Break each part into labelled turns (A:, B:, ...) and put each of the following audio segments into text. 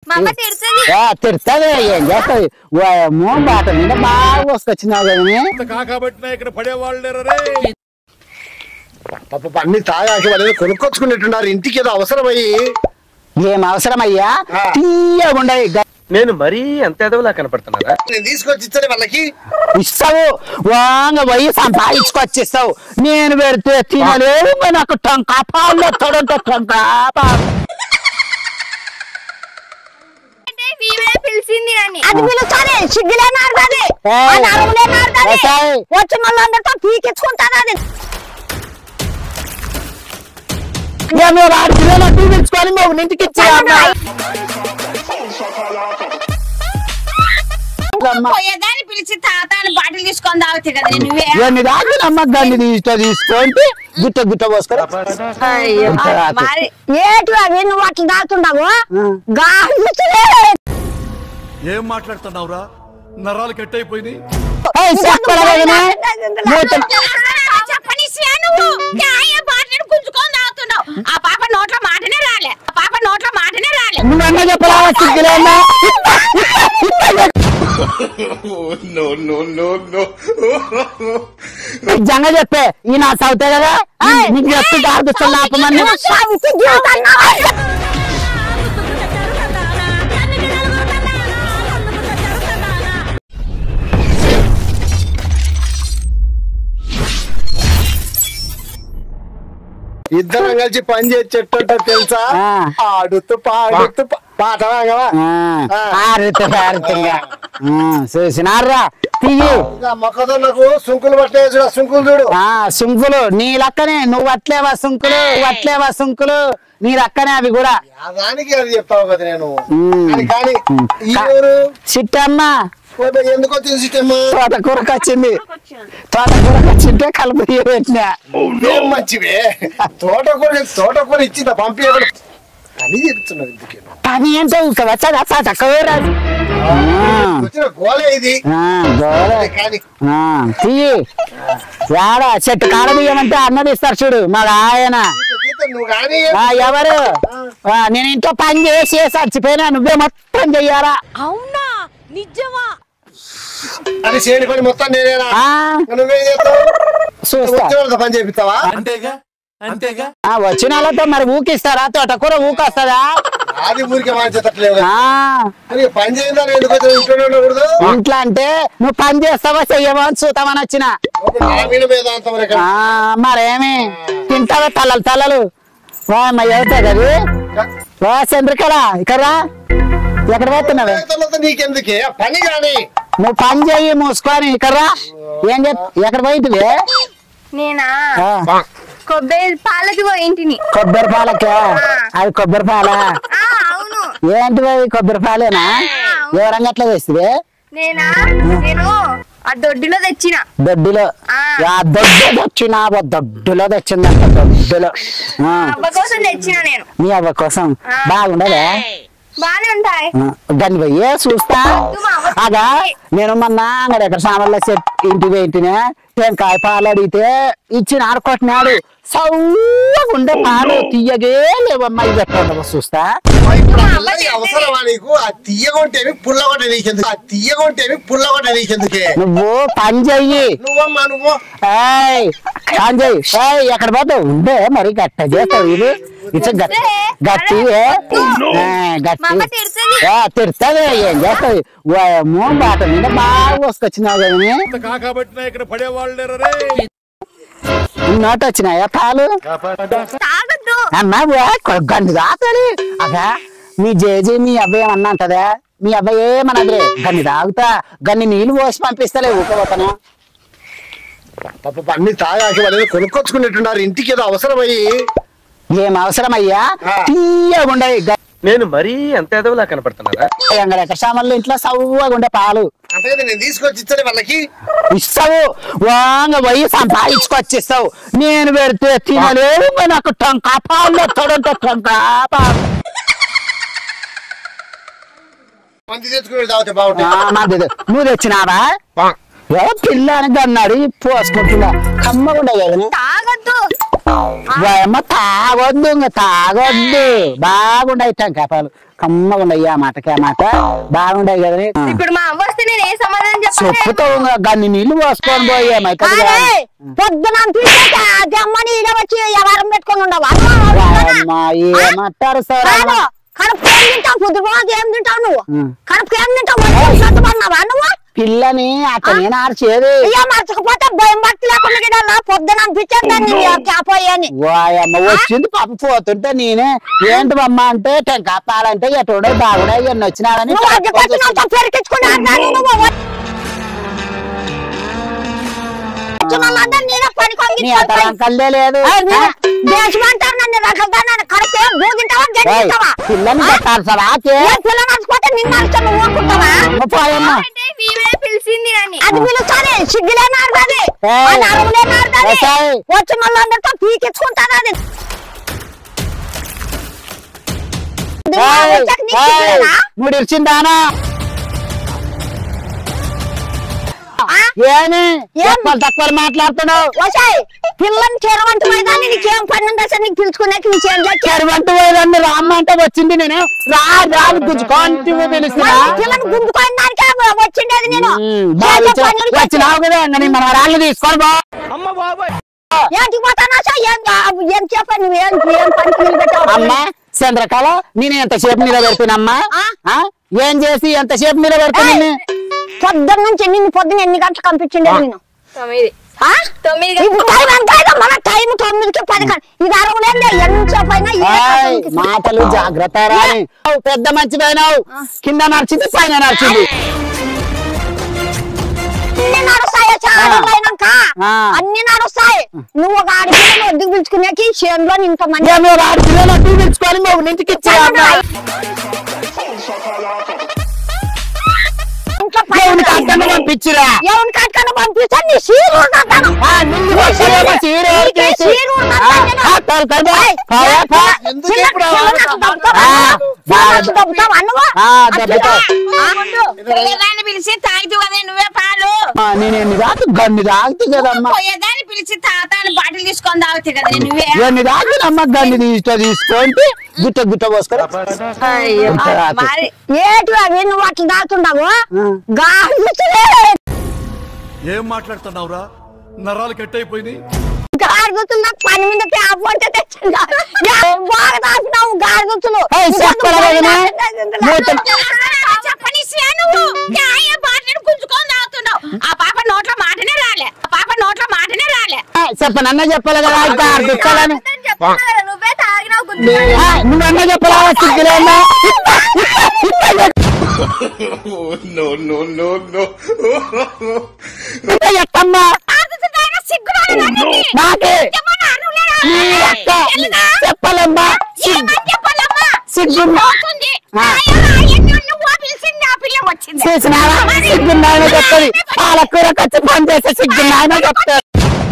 A: తిడుతుంది ఏం చేస్తుంది బాట మీద బాగా వసుకొచ్చినావు కదా
B: ఇక్కడ పడేవాళ్ళు పాప అన్ని తాగాకి వాళ్ళు కొనుక్కొచ్చుకున్నట్టున్నారు ఇంటికి ఏదో అవసరమయ్యి
A: ఏం అవసరమయ్యా తీయగుండయి
C: నేను మరీ అంత ఎదవలా కనపడుతున్నారా
B: నేను తీసుకొచ్చి ఇస్తాను వాళ్ళకి
A: ఇస్తావు వాంగ పోయి సంపాదించుకొచ్చిస్తావు నేను పెడితే తినలేవు నాకు టంకాపాల్లో తొడంతో టంకాపాలు
D: పిలిచింది
E: అది పిలుస్తానే సిగ్గులేని ఆడతాది వచ్చిన వాళ్ళందరితో పీకించుకుంటాను
A: పిలుచుకొని మేము ఇంటికి
E: పోయేదాన్ని పిలిచి తాతాని బాటిల్ తీసుకొని తాగుతాయి కదా నువ్వే
A: దాన్ని దాన్ని తీసుకుంటే గుట్ట గుట్ట పోసుకొని
E: ఏటు అవి నువ్వు అట్లా తాగుతుండవు
F: ఏం మాట్లాడుతున్నావురా నరాలు కట్ అయిపోయింది
E: గుంజుకొని తాగుతున్నావు ఆ పాప నోట్లో మాటనే రాలే
A: నువ్వన్నా చెప్పరా సిగ్గులేనా నిజంగా చెప్పే ఈ నా చదువుతాయి కదా నీకు చెప్తే ఆడుతున్నా ఆపమని
B: ఇద్దరం కలిసి పని చేసేటట్టు తెలుసా ఆడుతూ పాడుతూ పాట
A: చూసినారా తీయి
B: మొక్కజొన్నకు సుంకులు పట్టే సుంకులు చూడు
A: సుంకులు నీ లక్కనే నువ్వు అట్లేవా సుంకులు నీ లక్కనే అవి కూడా
B: దానికి అది చెప్తావు కదా నేను కానీ
A: చిట్టమ్మ
B: ఎందుకు వచ్చింది సిట్టమ్మ
A: తోటకూరకు వచ్చింటే కలుపు పెట్టినా
B: మంచివే తోటకూర ఇచ్చిందా పంపి అని చెప్తున్నారు
A: పని ఏంటో ఇంకా వచ్చాదా తక్కువే రాదు
B: గోలే ఇది
A: తీయి యాడా చెట్టు కాడ బియ్యమంటే అన్నది ఇస్తారు చూడు మా ఆయన ఎవరు నేను ఇంట్లో పని చేసి చచ్చిపోయినా నువ్వే మొత్తం చెయ్యాలా
E: అవునా నిజమా
B: అది చేయని పని మొత్తం నేనేనా నువ్వేం చేస్తావు పని చేపిస్తావా
F: అంతేగా
A: వచ్చిన వాళ్ళతో మరి ఊకిస్తారా తోటకూర ఊకొస్తుందా
B: అది ఊరికే మార్చేటట్లేదు పని చేయాలి ఎందుకు ఇంట్లోనే ఉండకూడదు
A: ఇంట్లో అంటే నువ్వు పని చేస్తావా చెయ్యవా అని చూతామని వచ్చిన మరేమి తింటావా తలలు అవుతాయి కదా వా చంద్రికరా ఇక్కడ ఎక్కడ పోతున్నావే
B: నీకెందుకే పని కానీ
A: నువ్వు పని చెయ్యి మూసుకొని ఇక్కడ ఏం ఎక్కడ పోయింటివి
D: నేనా కొబ్బరి పాలకి పోయింటిని
A: కొబ్బరి పాలకే అది కొబ్బరి పాల
D: అవును
A: ఏంటివి కొబ్బరి పాలేనా ఎవరంగా ఎట్లా వేస్తుంది
D: నేను ఆ దొడ్డిలో తెచ్చిన
A: దొడ్డిలో దొడ్డిలో తెచ్చిందంట దొడ్డిలో
D: కోసం తెచ్చిన నేను
A: మీ అవ్వ కోసం బాగుండదా
D: బానే ఉంటాయి
A: దాన్ని పోయే చూస్తా అదా నేను మొన్న అంగడి ఎక్కడ సామాన్ల ఇంటికి పెట్టినా టెంకాయ పాలు అడిగితే ఇచ్చిన ఆడుకొట్టినాడు సౌండే పాలు తీయగే లేవమ్మా ఇది పెట్టండి చూస్తా
B: అవసరమా నీకు ఆ తీయగొంటేమి పుల్లగొట్టే నీకెందుకే
A: నువ్వు పని చెయ్యి
B: నువ్వమ్మా నువ్వు
A: పని చెయ్యి ఎక్కడ పోతావు ఉండే మరి గట్ట చేస్తావు ఇది గట్టి తిడుతుంది ఏం చేస్తావు బాట మీద బాగా వసుకొచ్చినావు
B: కదా ఇక్కడ పడేవాళ్ళు
A: నోట వచ్చినాయా పాలు అమ్మా గండి తాగుతుంది అదా మీ జేజీ మీ అబ్బాయి ఏమన్నా అంటదా మీ అబ్బాయి ఏమన్నదిలే గన్ని తాగుతా గన్ని నీళ్లు పోసి పంపిస్తలే ఊకపోతానా
B: పాప అన్ని తాగాకి వాళ్ళు కొనుక్కొచ్చుకున్నట్టున్నారు ఇంటికి ఏదో అవసరమయ్యి
A: ఏం అవసరమయ్యా తీయగుండయి
C: నేను మరీ అంత ఎదవలా కనపడుతున్నారా
A: ఎక్కడ సామాన్లు ఇంట్లో సవ్వగుండే పాలు
B: అంటే నేను తీసుకొచ్చి ఇస్తాను వాళ్ళకి
A: ఇస్తావు వాంగ పోయి సంపాదించుకొచ్చిస్తావు నేను పెడితే తినలేవు నాకు టంకాపాల్లో తొడంతో టంకాపాలు నువ్వు తెచ్చినావా పిల్ల అని అన్నాడు పోసుకుంటున్నా కమ్మగుండే కదా
D: తాగద్దు
A: తాగొద్దు ఇంకా తాగొద్దు. బాగుండయి టెంకాయపాలు కమ్మగుండయి. ఆ మాటకి ఆ మాట బాగుండయి కదా.
D: ఇప్పుడు మా అమ్మ వస్తే నేను ఏ సమాధానం
A: చెప్పుతావు గన్ని నీళ్లు పోసుకొని పోయి
E: పొద్దున అమ్మని ఈడ వచ్చి వ్యవహారం పెట్టుకొని ఉండవా?
A: ఏమంటారు సార్?
E: కడుపు ఏం తింటావు? పొద్దున ఏం తింటావు నువ్వు? కడుపు ఏం తింటావు? సత్తుపడినావా నువ్వు?
A: పిల్లని అతనే నార్చేది.
E: ఇక మర్చకపోతే భయం భక్తి లేకుండా పొద్దున అనిపించేదాన్ని కాపోయాని.
A: వాయమ్మ వచ్చింది పాప పోతుంటే నేనే ఏంటి అమ్మ అంటే టెంకాయ పాలంటే ఎటుడే బాగుడా ఎన్ని వచ్చినాడని
E: పెరికించుకున్నా
A: అంకల్దే లేదు.
E: దేశమంటారు నన్ను రకలుతాను. కడుపు ఏం భూగింటావా గెలిస్తావా?
A: పిల్లని పెట్టాలి సార్.
E: పిల్ల నడిచిపోతే నిన్ను నడుస్తా నువ్వు ఊరుకుంటావా?
D: పిలిచింది
E: అది పిలుస్తానే సిగ్గులే నాడుతుంది అరువులే నాడుతుంది. వచ్చిన వాళ్ళందరితో పీకించుకుంటాను. అది
A: ముడిచిందానా ఏమి తక్కువ మాట్లాడుతున్నావు?
E: పిల్లని చెరువంటి పోయేదాన్ని నీకేం పని ఉందా సార్? నీకు పిలుచుకునే
A: చెరువంటి పోయేదాన్ని రామ్మ అంటే వచ్చింది. నేను రాను గుంజుకోంటి పిలుస్తున్నా.
E: పిల్లని గుంజుకోని దానికే వచ్చిండేది. నేను
A: వచ్చినావు కదా మన రాళ్ళు తీసుకొని బా.
E: ఏంటికి పోతానా సార్? ఏం చెప్పాను నువ్వేం పనికి నిలబెట్టావు?
A: అమ్మా చంద్రకళ నేను ఎంతసేపు నిలబెడుతున్నమ్మా? ఏం చేసి ఎంతసేపు నిలబెడుతున్నా?
E: పొద్దున్న నుంచి నిన్ను పొద్దున్న ఎన్ని గంటలు పంపించిండే నేను?
D: 9
E: మన టైం 9కి 10 ఇది అరవలేదు. ఎంత
A: మాటలు జాగ్రత్త రాని. పెద్ద మంచి పోయినావు. కింద నడిచింది పైన నడిచింది.
E: అన్ని నడుస్తాయి చాలక అన్ని నడుస్తాయి. నువ్వు ఒక ఆడిపిల్లని ఒడ్డుకు పిలుచుకునేకి చేనులో ఇంతమంది
A: ఆడిపిల్లలు అడ్డు పిలుచుకొని నువ్వు ఇంటికి పంపించురా.
E: ఎవరి కట్టుకన్నా పంపిస్తాను. నీ సీరు పిలిచి తాగుతూ కదా నువ్వే పాలు.
A: నేను రాదు గన్ని తాగుతూ కదమ్మా.
E: పోయేదాన్ని పిలిచి తాతాను బాటిల్ తీసుకొని తాగుతాయి కదా నువ్వే.
A: గన్ని తాగునమ్మా. గన్ని తీసుకుంటే గుట్ట గుట్ట పోసుకొని
E: ఏటు అవి నువ్వు అట్లా తాగుతుండవు.
F: ఏం మాట్లాడుతున్నావురా? నరాలు కట్ అయిపోయింది.
E: గాడిదొచ్చులు నాకు పని మీద వంట తెచ్చిందా? బాగా తాగుతున్నావు గాడిదొచ్చులు. ఆ పాప నోట్ల మాటనే రాలే.
A: చెప్పనన్నా చెప్పాలి కదా.
D: నువ్వే తాగినావు.
A: నువ్వన్నా చెప్పాలా? సిగ్గులేనా? ఎక్కమ్మా నాకే చెప్పాలమ్మా. సిగ్గున్నా సిగ్గున్నాయన చెప్తుంది. పాలకూర ఖర్చు పని చేస్తే సిగ్గున్నాయన చెప్తారు.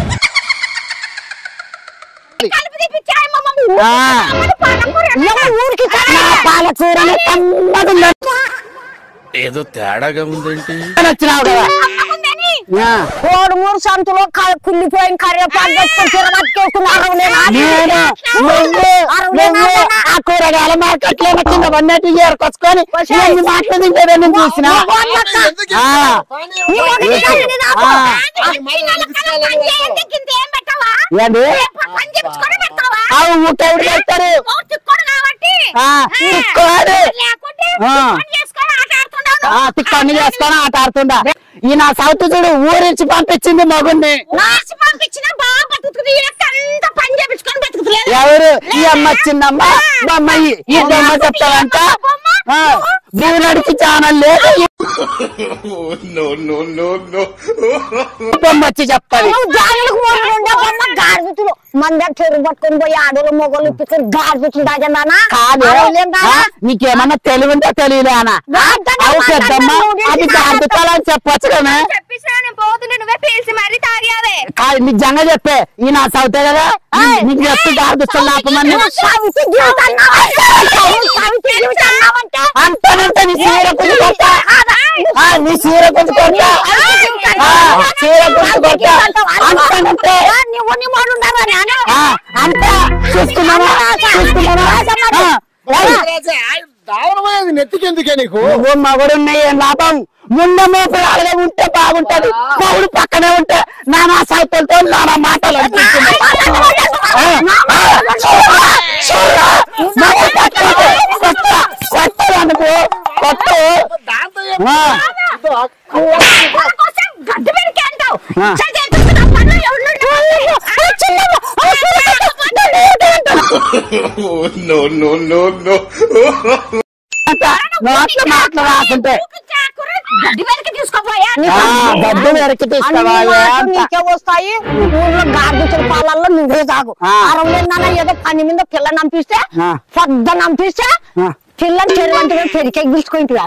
A: పాలకూరని
C: ఏదో తేడాగా ఉందేంటి?
A: వచ్చినావు కదా.
E: 3 సంతులు కుళ్ళిపోయిన కర్రేపాకు
A: ఆ కూరగాయల మార్కెట్ లో కింద వన్నట్టు ఏరుకొచ్చుకొని మాటలు తింటేదని చూసినా. ఏంటి ఊటెవరు చేస్తారు? తిక్కన్ని చేసుకొని ఆట ఆడుతుండా. ఈ నా సౌత్ చూడు ఊరించి పంపించింది మగుని. ఎవరు ఈ అమ్మ వచ్చిందమ్మ బొమ్మాయి. ఈ బొమ్మ చెప్తావంట. భూనడికి ఛానల్ లేదు. బొమ్మ వచ్చి చెప్తాను.
E: గాడిదులు మంద చెరువు పట్టుకొని పోయి ఆడలు మొగలు ఇప్పించుకొని గాడిదులు దాగందానా?
A: కాదు నీకేమన్నా తెలివి ఉంటే తెలియలేనా? పెద్దమ్మ అది గాడిదులని చెప్పొచ్చు కదా.
D: నువ్వే పిలిచి మరీ తాగావే.
A: కాదు నిజంగా చెప్పే. ఈ నా సౌతే కదా నీకు చెప్తే గాడిదులు ఆపమని అంతనంటే నీ సీర కొంచెం నీ సీర కొంచెం చీర గుర్తు కొడతా. అంటానంటే
E: నువ్వు నీ మాట ఉండవా నాన్న
A: అంతా చూసుకున్నావా
B: దావనమైనది నెత్తికెందుకే నీకు?
A: నువ్వు మగుడున్నాయి ఏం లాభం? ముందమే పిల్లలుగా ఉంటే బాగుంటది, మగుడు పక్కనే ఉంటే నానా సైతులతో నానా మాటలు అనిపిస్తున్నాయి. కొట్టదనుకో కొట్టు.
E: గడ్డి పెరికే అంటావు
C: No, no, no, no.
A: నోట్ల మాటలు రాకుంటే
E: గడ్డి వెనక్కి తీసుకోపోయా
A: గడ్డి వెనక్కి తీసుకోవా?
E: నీకే వస్తాయి. ఊర్లో గార్దుచుల పాలల్లో నువ్వే తాగు. అరవై ఏదో పని మీద పిల్ల నంపిస్తే పెద్ద నంపిస్తే పిల్లని చెరువంటిగా పెరికే పిలుచుకుంటున్నా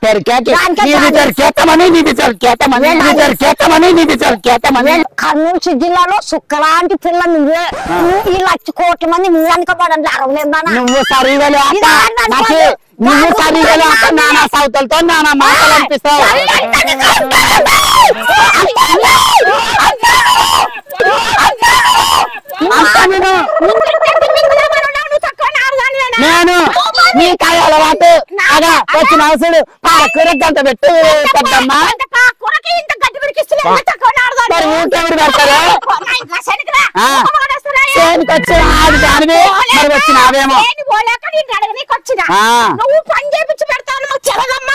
E: కర్నూలు జిల్లాలో సుక్కలాంటి పిల్ల నువ్వే. ఈ 1,00,000 కోట్ల మంది నువ్వు వెనకబడండి. అరవలేదానా
A: నువ్వు సరిగా నువ్వు సరిగా నానా సౌతలతో నానా మాటలు అనిపిస్తావు. నేను నీ కాయ అలవాటు అగా వచ్చిన అవసరం పాలకూర గంట పెట్టు పెద్దమ్మా. మరి ఊరికెవరు పెడతారు? చేనుకొచ్చిన ఆది దానివి మరి వచ్చినావేమో.
E: నువ్వు పని చేపించి పెడతావు. చెరగమ్మ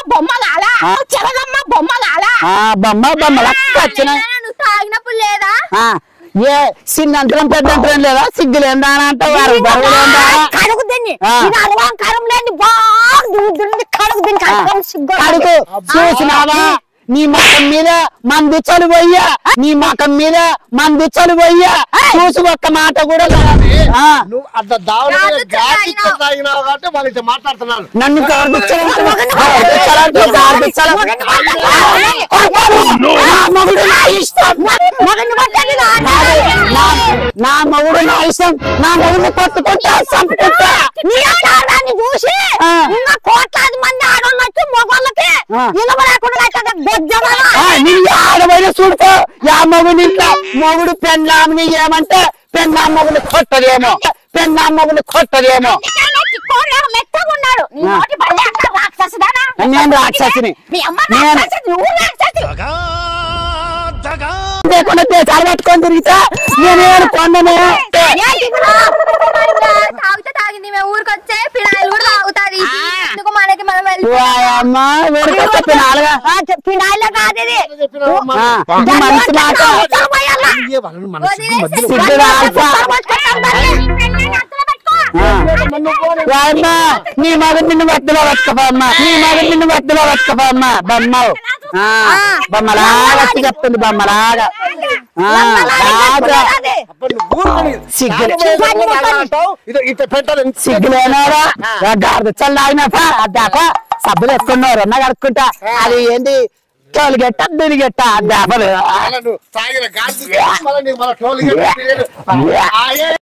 E: బొమ్మ
A: బొమ్మలు వచ్చిన
D: తాగినప్పుడు లేదా
A: ఏ చిన్నంతరం పెద్దంతరం లేదా? సిగ్గులేందా అని అంటావు.
E: కడుగు దీన్ని అలవాంకారం లేని బాగా కడుగు దీన్ని
A: కడుగు చూసినావా? నీ మకం మీద మంది చలువయ్యా, నీ మకం మీద మంది చలువయ్యా. చూసి ఒక్క మాట కూడా
B: నువ్వు అంత దావన తాగినావు కాబట్టి వాళ్ళు మాట్లాడుతున్నాను.
A: నన్ను నా మొగుడు నా ఇష్టం. నా మొగుడు కొట్టుకుంటా చంపుకుంటా.
E: చూసి కోట్లాది మంది ఆడవాళ్ళకి మొగోళ్ళకి
A: ఆడమైన చూడుకో. యా మొగుడు ఇంట్లో మొగుడు పెళ్ళామని ఏమంటే పెళ్ళా మొగుడు కొట్టదేమో, పెళ్ళా మొగుడు కొట్టదేమో. నేను రాక్షసిని. లేకుండా దేశాలు పట్టుకొని తిరిగితే నేనేం కొండనే.
D: తాగితే తాగింది. మేము ఊరికి వచ్చే పిల్లలు కూడా తాగుతాది. ఎందుకు మనకి మనం
A: అమ్మా ఊరికొచ్చే పినాలుగా
E: పినాయిలో కాదు ఇది.
A: మంచి మాట. నీ మగ నిన్ను వద్దలో పట్టుకోమ్మా, నీ మగ నిన్ను వద్దలో పట్టుకోమ్మా. బొమ్మవు బొమ్మలాగా వచ్చి చెప్తుంది. బొమ్మలాగా సిగ్గులేనారా? చల్లాగినప్ప అద్దాక సబ్బులు ఎత్తుకున్నారు అన్న కడుక్కుంటా. అది ఏంటి టోల్గెట్ట దురిగెట్ట అద్దాపలు.